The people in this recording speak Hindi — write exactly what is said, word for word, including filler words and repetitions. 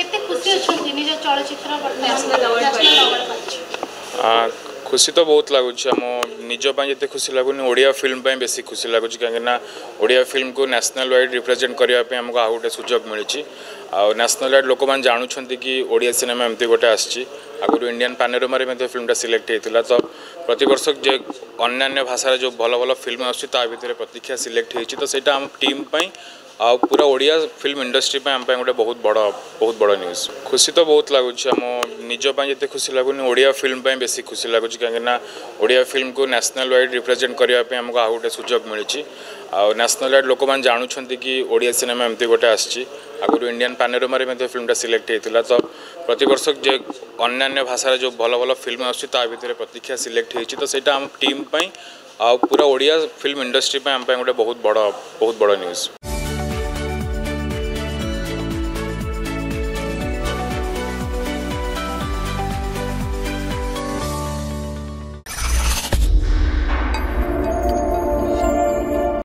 केते खुशी अछंती निज चलचित्र नेशनल अवार्ड पाछ खुशी तो बहुत लगुच आम निजपाई जिते खुशी लगुनि ओडिया फिल्म पे बेसी खुशी लगुच कहीं ओडिया फिल्म को नेशनल वाइड रिप्रेजेंट करने आमको आ गए सुजोग मिली नेशनल वाइड लोक मैंने जानूँ कि ओडिया सिनेमा एमती गोटे आसी आगुरी इंडियन पैनोरमा फिल्मटा सिलेक्ट होता तो प्रत वर्ष जो अन्य भाषा जो भल भल फिल्म आसूँ भितर प्रतीक्षा सिलेक्ट होती तो सहीटा आम टीम आ पूरा ओडिया फिल्म इंडस्ट्री पे आम गोटे बहुत बड़ बहुत बड़ न्यूज खुशी तो बहुत लगुच आम निजपाई जिते खुशी लगुनि ओडिया फिल्म पे बेसी खुशी लगुच कहीं ओडिया फिल्म को नेशनल वाइड रिप्रेजेंट करने आमको आ गए सुजोग मिली नेशनल वाइड लोक मैंने जानूँ कि ओडिया सिनेमा एमती गोटे आसी आगुरी इंडियन पैनोरमा फिल्मटा सिलेक्ट होता तो प्रत वर्ष जो अन्य भाषा जो भल भल फिल्म आसूँ भितर प्रतीक्षा सिलेक्ट होती तो सहीटा आम टीम आ पूरा ओडिया फिल्म इंडस्ट्री पे आम गोटे बहुत बड़ बहुत बड़ न्यूज।